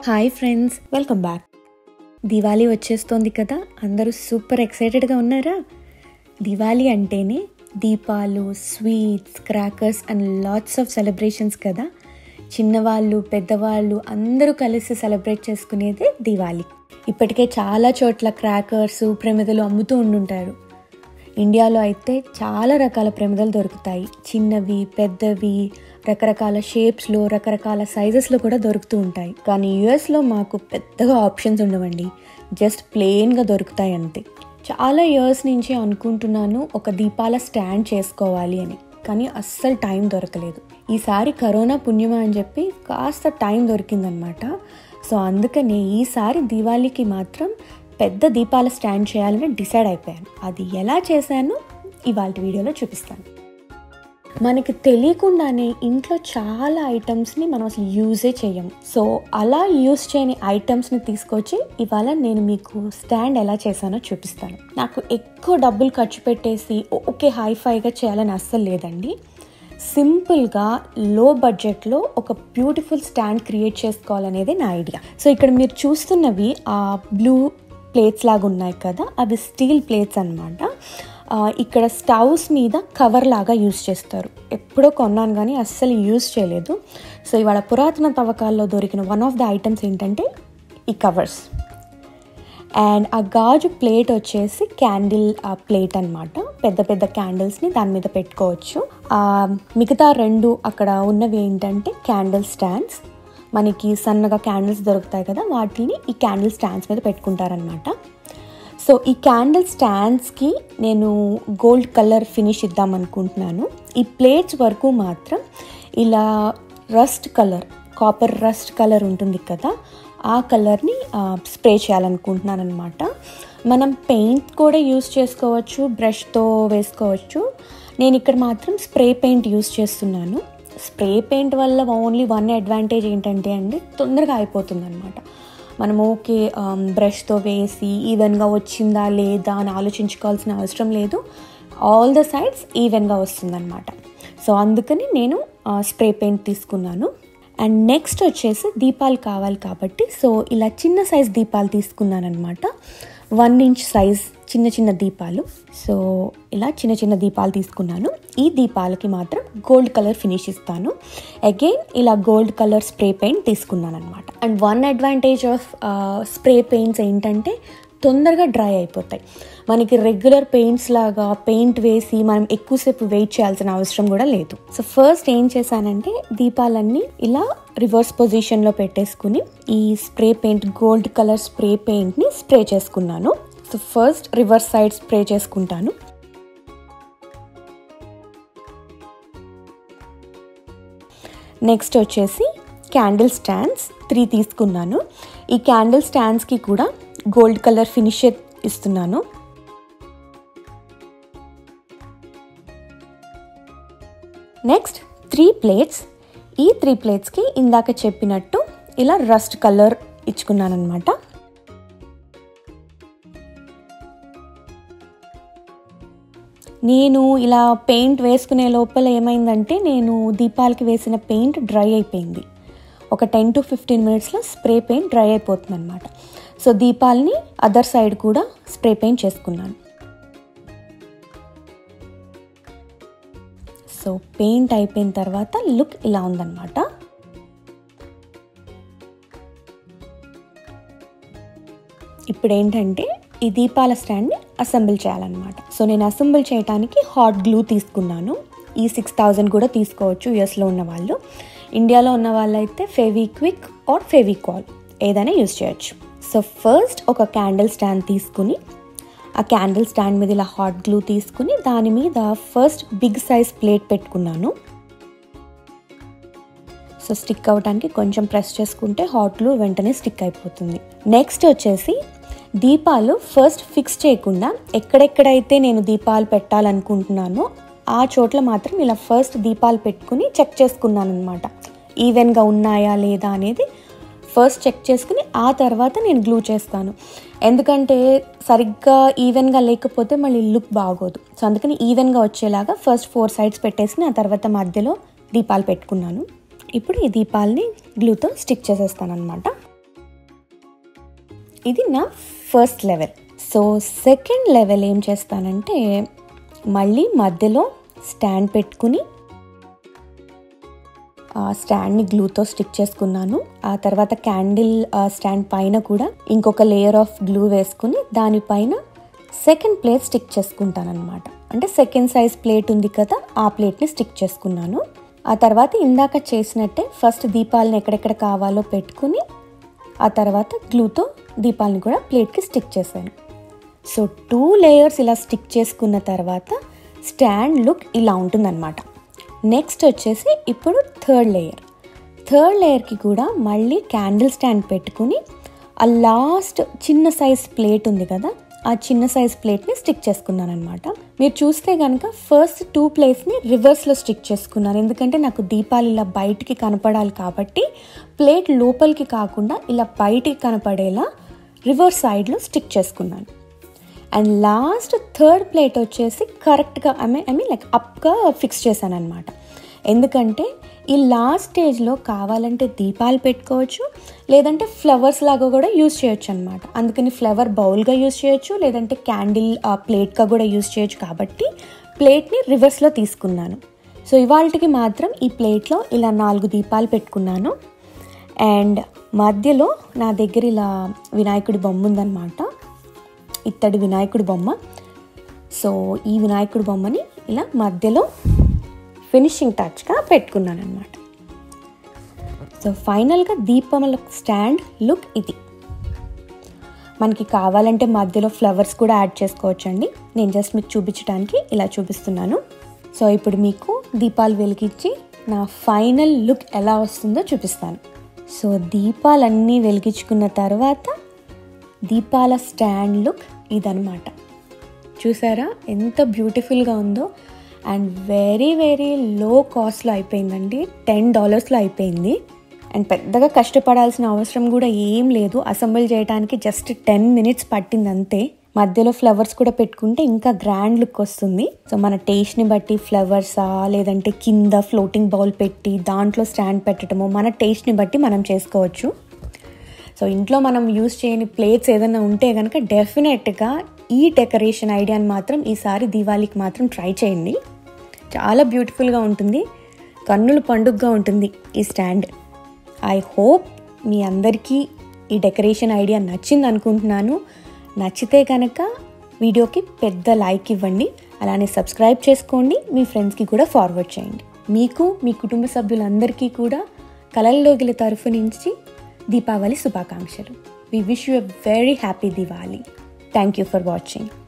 Hi friends, welcome back. Diwali వచ్చేస్తోంది కదా, అందరూ సూపర్ ఎక్సైటెడ్గా ఉన్నారా? దివాళీ అంటేనే దీపాలు, sweets, crackers and lots of celebrations కదా. చిన్నవాళ్ళు పెద్దవాళ్ళు అందరూ కలిసి సెలబ్రేట్ చేసుకునేదే దివాళీ. ఇప్పటికే చాలా చోట్ల క్రాకర్స్, ప్రమిదలు అమ్ముతూ ఉండుంటారు. ఇండియాలో అయితే చాలా రకాల ప్రమిదలు దొరుకుతాయి. చిన్నవి, పెద్దవి, రకరకాల షేప్స్లో, రకరకాల సైజెస్లో కూడా దొరుకుతూ ఉంటాయి. కానీ యూఎస్లో మాకు పెద్దగా ఆప్షన్స్ ఉండవండి, జస్ట్ ప్లెయిన్గా దొరుకుతాయి అంతే. చాలా ఇయర్స్ నుంచి అనుకుంటున్నాను ఒక దీపాల స్టాండ్ చేసుకోవాలి అని, కానీ అస్సలు టైం దొరకలేదు. ఈసారి కరోనా పుణ్యమా అని చెప్పి కాస్త టైం దొరికిందనమాట. సో అందుకని ఈసారి దివాళీకి మాత్రం పెద్ద దీపాల స్టాండ్ చేయాలని డిసైడ్ అయిపోయాను. అది ఎలా చేశాను ఇవాళ వీడియోలో చూపిస్తాను. మనకి తెలియకుండానే ఇంట్లో చాలా ఐటమ్స్ని మనం అసలు యూజే చేయము. సో అలా యూజ్ చేయని ఐటమ్స్ని తీసుకొచ్చి ఇవాళ నేను మీకు స్టాండ్ ఎలా చేశానో చూపిస్తాను. నాకు ఎక్కువ డబ్బులు ఖర్చు పెట్టేసి ఓకే హైఫైగా చేయాలని అస్సలు లేదండి. సింపుల్గా లో బడ్జెట్లో ఒక బ్యూటిఫుల్ స్టాండ్ క్రియేట్ చేసుకోవాలనేది నా ఐడియా. సో ఇక్కడ మీరు చూస్తున్నవి ఆ బ్లూ ప్లేట్స్ లాగా ఉన్నాయి కదా, అవి స్టీల్ ప్లేట్స్ అన్నమాట. ఇక్కడ స్టవ్స్ మీద కవర్ లాగా యూజ్ చేస్తారు. ఎప్పుడో కొన్నాను కానీ అస్సలు యూజ్ చేయలేదు. సో ఇవాళ పురాతన తవ్వకాల్లో దొరికిన వన్ ఆఫ్ ద ఐటమ్స్ ఏంటంటే ఈ కవర్స్. అండ్ ఆ గాజు ప్లేట్ వచ్చేసి క్యాండిల్ ప్లేట్ అనమాట. పెద్ద పెద్ద క్యాండిల్స్ని దాని మీద పెట్టుకోవచ్చు. మిగతా రెండు అక్కడ ఉన్నవి ఏంటంటే క్యాండిల్ స్టాండ్స్. మనకి సన్నగా క్యాండిల్స్ దొరుకుతాయి కదా, వాటిని ఈ క్యాండిల్ స్టాండ్స్ మీద పెట్టుకుంటారనమాట. సో ఈ క్యాండిల్ స్టాండ్స్కి నేను గోల్డ్ కలర్ ఫినిష్ ఇద్దాం అనుకుంటున్నాను. ఈ ప్లేట్స్ వరకు మాత్రం ఇలా rust colour, copper rust colour ఉంటుంది కదా, ఆ కలర్ని స్ప్రే చేయాలనుకుంటున్నాను అనమాట. మనం పెయింట్ కూడా యూస్ చేసుకోవచ్చు, బ్రష్తో వేసుకోవచ్చు. నేను ఇక్కడ మాత్రం స్ప్రే పెయింట్ యూస్ చేస్తున్నాను. స్ప్రే పెయింట్ వల్ల ఓన్లీ వన్ అడ్వాంటేజ్ ఏంటంటే అండి, తొందరగా అయిపోతుంది అనమాట. మనం ఓకే బ్రష్తో వేసి ఈవెన్గా వచ్చిందా లేదా అని ఆలోచించుకోవాల్సిన అవసరం లేదు. ఆల్ ద సైడ్స్ ఈవెన్గా వస్తుందన్నమాట. సో అందుకని నేను స్ప్రే పెయింట్ తీసుకున్నాను. అండ్ నెక్స్ట్ వచ్చేసి దీపాలు కావాలి కాబట్టి సో ఇలా చిన్న సైజ్ దీపాలు తీసుకున్నాను అనమాట. 1 ఇంచ్ సైజ్ చిన్న చిన్న దీపాలు. సో ఇలా చిన్న చిన్న దీపాలు తీసుకున్నాను. ఈ దీపాలకి మాత్రం గోల్డ్ కలర్ ఫినిష్ ఇస్తాను. అగైన్ ఇలా గోల్డ్ కలర్ స్ప్రే పెయింట్ తీసుకున్నాను అనమాట. And one advantage of spray paints ఏంటంటే తొందరగా డ్రై అయిపోతాయి. మనకి రెగ్యులర్ పెయింట్స్ లాగా పెయింట్ వేసి మనం ఎక్కువసేపు వెయిట్ చేయాల్సిన అవసరం కూడా లేదు. సో ఫస్ట్ ఏం చేశానంటే దీపాలన్నీ ఇలా రివర్స్ పొజిషన్లో పెట్టేసుకుని ఈ spray paint, gold colour spray పెయింట్ని స్ప్రే చేసుకున్నాను. So first reverse side spray చేసుకుంటాను. నెక్స్ట్ వచ్చేసి క్యాండిల్ స్టాండ్స్ 3 తీసుకున్నాను. ఈ క్యాండిల్ స్టాండ్స్కి కూడా గోల్డ్ కలర్ ఫినిష్ ఇస్తున్నాను. Next 3 plates. ఈ 3 ప్లేట్స్కి ఇందాక చెప్పినట్టు ఇలా రస్ట్ కలర్ ఇచ్చుకున్నాను అనమాట. నేను ఇలా పెయింట్ వేసుకునే లోపల ఏమైందంటే నేను దీపాలకి వేసిన పెయింట్ డ్రై అయిపోయింది. ఒక 10 to 15 మినిట్స్లో స్ప్రే పెయింట్ డ్రై అయిపోతుంది అనమాట. సో దీపాలని అదర్ సైడ్ కూడా స్ప్రే పెయింట్ చేసుకున్నాను. సో పెయింట్ అయిపోయిన తర్వాత లుక్ ఇలా ఉందన్నమాట. ఇప్పుడు ఏంటంటే ఈ దీపాల స్టాండ్ని అసెంబుల్ చేయాలన్నమాట. సో నేను అసెంబుల్ చేయడానికి హాట్ గ్లూ తీసుకున్నాను. ఈ 6000 కూడా తీసుకోవచ్చు యూఎస్లో ఉన్న వాళ్ళు. ఇండియాలో ఉన్న వాళ్ళైతే ఫెవిక్విక్ ఆర్ ఫెవికాల్ ఏదైనా యూజ్ చేయొచ్చు. సో ఫస్ట్ ఒక క్యాండిల్ స్టాండ్ తీసుకుని ఆ క్యాండిల్ స్టాండ్ మీద ఇలా హాట్ గ్లూ తీసుకుని దాని మీద ఫస్ట్ బిగ్ సైజ్ ప్లేట్ పెట్టుకున్నాను. సో స్టిక్ అవ్వడానికి కొంచెం ప్రెస్ చేసుకుంటే హాట్ గ్లూ వెంటనే స్టిక్ అయిపోతుంది. నెక్స్ట్ వచ్చేసి దీపాలు ఫస్ట్ ఫిక్స్ చేయకుండా ఎక్కడెక్కడైతే నేను దీపాలు పెట్టాలనుకుంటున్నానో ఆ చోట్ల మాత్రం ఇలా ఫస్ట్ దీపాలు పెట్టుకుని చెక్ చేసుకున్నాను అనమాట. ఈవెన్గా ఉన్నాయా లేదా అనేది ఫస్ట్ చెక్ చేసుకుని ఆ తర్వాత నేను గ్లూ చేస్తాను. ఎందుకంటే సరిగ్గా ఈవెన్గా లేకపోతే మళ్ళీ లుక్ బాగోదు. సో అందుకని ఈవెన్గా వచ్చేలాగా ఫస్ట్ 4 సైడ్స్ పెట్టేసి ఆ తర్వాత మధ్యలో దీపాలు పెట్టుకున్నాను. ఇప్పుడు ఈ దీపాలని గ్లూతో స్టిక్ చేసేస్తాను అనమాట. ఇది నా first level. So second level ఏం చేస్తానంటే మళ్ళీ మధ్యలో స్టాండ్ పెట్టుకుని ఆ స్టాండ్ని గ్లూతో స్టిక్ చేసుకున్నాను. ఆ తర్వాత క్యాండిల్ స్టాండ్ పైన కూడా ఇంకొక లేయర్ ఆఫ్ గ్లూ వేసుకుని దానిపైన సెకండ్ ప్లేట్ స్టిక్ చేసుకుంటాను అనమాట. అంటే సెకండ్ సైజ్ ప్లేట్ ఉంది కదా, ఆ ప్లేట్ని స్టిక్ చేసుకున్నాను. ఆ తర్వాత ఇందాక చేసినట్టే ఫస్ట్ దీపాలను ఎక్కడెక్కడ కావాలో పెట్టుకుని ఆ తర్వాత గ్లూతో దీపాలను కూడా ప్లేట్కి స్టిక్ చేశాను. సో 2 లేయర్స్ ఇలా స్టిక్ చేసుకున్న తర్వాత స్టాండ్ లుక్ ఇలా ఉంటుందన్నమాట. నెక్స్ట్ వచ్చేసి ఇప్పుడు థర్డ్ లేయర్కి కూడా మళ్ళీ క్యాండిల్ స్టాండ్ పెట్టుకుని ఆ లాస్ట్ చిన్న సైజ్ ప్లేట్ ఉంది కదా, ఆ చిన్న సైజ్ ప్లేట్ని స్టిక్ చేసుకున్నాను అనమాట. మీరు చూస్తే కనుక ఫస్ట్ 2 ప్లేట్స్ని రివర్స్లో స్టిక్ చేసుకున్నాను. ఎందుకంటే నాకు దీపాలు ఇలా బయటికి కనపడాలి కాబట్టి ప్లేట్ లోపలికి కాకుండా ఇలా బయటికి కనపడేలా రివర్స్ సైడ్లో స్టిక్ చేసుకున్నాను. అండ్ లాస్ట్ థర్డ్ ప్లేట్ వచ్చేసి కరెక్ట్గా ఐ మీన్ లైక్ అప్గా ఫిక్స్ చేశాను అనమాట. ఎందుకంటే ఈ లాస్ట్ స్టేజ్లో కావాలంటే దీపాలు పెట్టుకోవచ్చు, లేదంటే ఫ్లవర్స్ లాగా కూడా యూజ్ చేయొచ్చు అనమాట. అందుకని ఫ్లవర్ బౌల్గా యూజ్ చేయొచ్చు, లేదంటే క్యాండిల్ ప్లేట్గా కూడా యూజ్ చేయొచ్చు. కాబట్టి ప్లేట్ని రివర్స్లో తీసుకున్నాను. సో ఇవాళకి మాత్రం ఈ ప్లేట్లో ఇలా 4 దీపాలు పెట్టుకున్నాను. అండ్ మధ్యలో నా దగ్గర ఇలా వినాయకుడి బొమ్మ ఉందన్నమాట, ఇత్తడి వినాయకుడి బొమ్మ. సో ఈ వినాయకుడి బొమ్మని ఇలా మధ్యలో ఫినిషింగ్ టచ్గా పెట్టుకున్నాను అనమాట. సో ఫైనల్గా దీపముల స్టాండ్ లుక్ ఇది. మనకి కావాలంటే మధ్యలో ఫ్లవర్స్ కూడా యాడ్ చేసుకోవచ్చండి. నేను జస్ట్ మీకు చూపించడానికి ఇలా చూపిస్తున్నాను. సో ఇప్పుడు మీకు దీపాలు వెలిగించి నా ఫైనల్ లుక్ ఎలా వస్తుందో చూపిస్తాను. సో దీపాలన్నీ వెలిగించుకున్న తర్వాత దీపాల స్టాండ్ లుక్ ఇదనమాట. చూసారా ఎంత బ్యూటిఫుల్గా ఉందో. అండ్ వెరీ వెరీ లో కాస్ట్లో అయిపోయిందండి, $10లో అయిపోయింది. అండ్ పెద్దగా కష్టపడాల్సిన అవసరం కూడా ఏం లేదు. అసెంబుల్ చేయడానికి జస్ట్ 10 minutes పట్టింది అంతే. మధ్యలో ఫ్లవర్స్ కూడా పెట్టుకుంటే ఇంకా గ్రాండ్ లుక్ వస్తుంది. సో మన టేస్ట్ని బట్టి ఫ్లవర్సా లేదంటే కింద ఫ్లోటింగ్ బౌల్ పెట్టి దాంట్లో స్టాండ్ పెట్టడము మన టేస్ట్ని బట్టి మనం చేసుకోవచ్చు. సో ఇంట్లో మనం యూజ్ చేయని ప్లేట్స్ ఏదైనా ఉంటే కనుక డెఫినెట్గా ఈ డెకరేషన్ ఐడియాని మాత్రం ఈసారి దీవాళికి మాత్రం ట్రై చేయండి. చాలా బ్యూటిఫుల్గా ఉంటుంది, కన్నుల పండుగగా ఉంటుంది ఈ స్టాండ్. ఐ హోప్ మీ అందరికీ ఈ డెకరేషన్ ఐడియా నచ్చింది అనుకుంటున్నాను. నచ్చితే కనుక వీడియోకి పెద్ద లైక్ ఇవ్వండి, అలానే సబ్స్క్రైబ్ చేసుకోండి, మీ ఫ్రెండ్స్కి కూడా ఫార్వర్డ్ చేయండి. మీకు మీ కుటుంబ సభ్యులందరికీ కూడా కలల్లోగిలి తరఫు నుంచి దీపావళి శుభాకాంక్షలు. We wish you a very happy Diwali. Thank you for watching.